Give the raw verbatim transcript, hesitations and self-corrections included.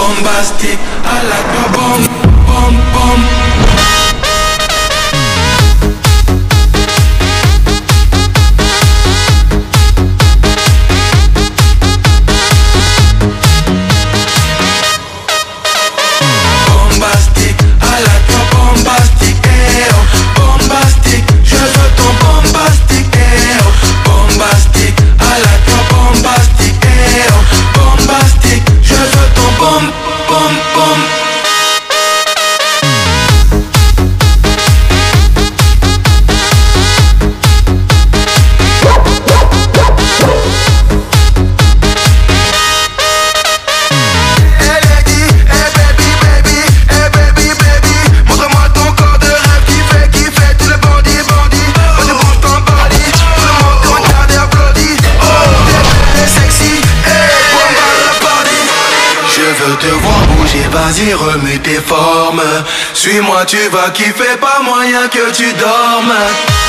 bombastic, I like your bomb, bomb, bomb. Vas-y remue tes formes, suis-moi tu vas kiffer, pas moyen que tu dormes.